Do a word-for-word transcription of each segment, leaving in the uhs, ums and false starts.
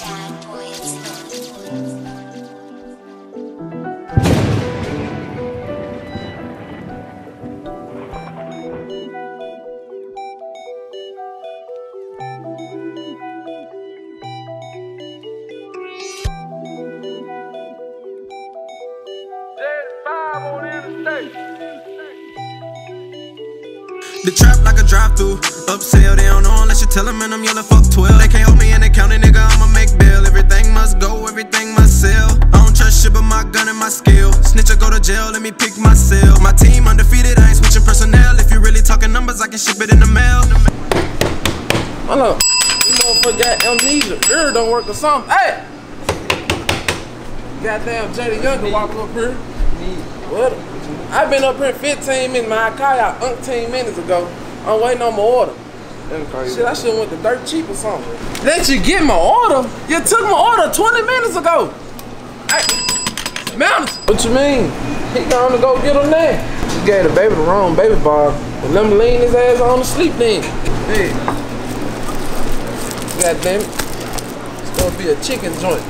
The trap like a drive-through, upsell, they don't know unless you tell them, and I'm yelling fuck twelve. They can't hold me in the county, nigga, I'ma make bail. Everything must go, everything must sell. I don't trust shit but my gun and my skill. Snitch or go to jail, let me pick myself. My team undefeated, I ain't switching personnel. If you really talking numbers, I can ship it in the mail. Hold up, you motherfucker got amnesia, ear don't work or something. Hey! Goddamn J D Young can walk up here. What? I've been up here fifteen minutes, man. I called y'all umpteen minutes ago. I'm waiting on my order. Shit, I should've went to dirt cheap or something. Let you get my order? You took my order twenty minutes ago. Hey, Mountains. What you mean? He gonna go get him there. She gave the baby the wrong baby bar. And let him lean his ass on the sleep then. Hey. God damn it. It's gonna be a chicken joint.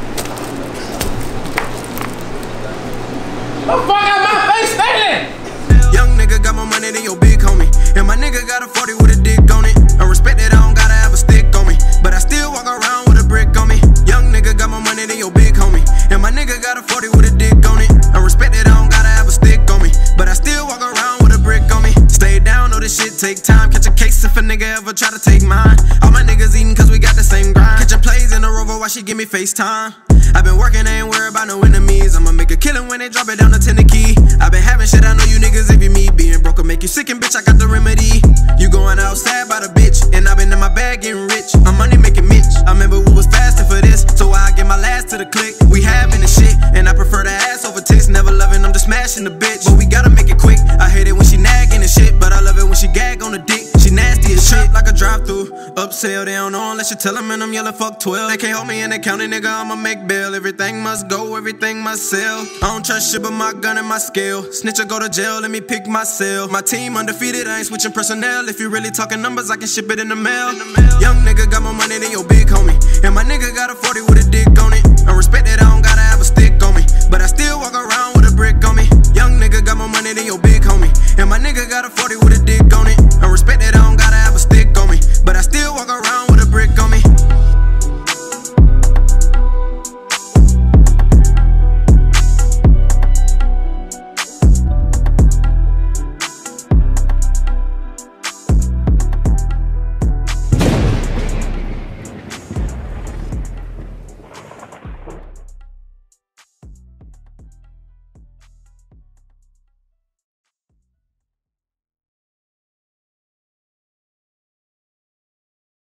The fuck out my face, stay there! Young nigga got more money than your big homie, and my nigga got a forty with a dick on it. I respect that I don't gotta have a stick on me, but I still walk around with a brick on me. Young nigga got more money than your big homie, and my nigga got a forty with a dick on it. I respect that I don't gotta have a stick on me, but I still walk around with a brick on me. Stay down, know this shit take time. Catch a case if a nigga ever try to take mine. All my niggas eating cause we got the same grind. Catching plays in the Rover while she give me FaceTime. I been working, I ain't worried about no enemies. I'ma make a killing when they drop it down the tenor key. I been having shit, I know you niggas envy me. Being broke will make you sick and bitch, I got the remedy. You going outside by the bitch, and I been in my bag getting rich. I'm money making Mitch. I remember we was fasting for this, so I get my last to the click. We having the shit, and I prefer the ass over tits. Never loving, I'm just smashing the bitch. But we gotta make it quick. I hate it when she nagging and shit, but I love it when she gag on the dick. She nasty as shit, like a drive-through. Upsell, they don't know unless you tell them, and I'm yelling fuck twelve. They can't hold me in the county, nigga, I'ma make bail. Everything must go, everything must sell. I don't trust shit but my gun and my skill. Snitch or go to jail, let me pick myself. My team undefeated, I ain't switching personnel. If you really talking numbers, I can ship it in the mail. Young nigga got more money than your big homie, and my nigga got a forty with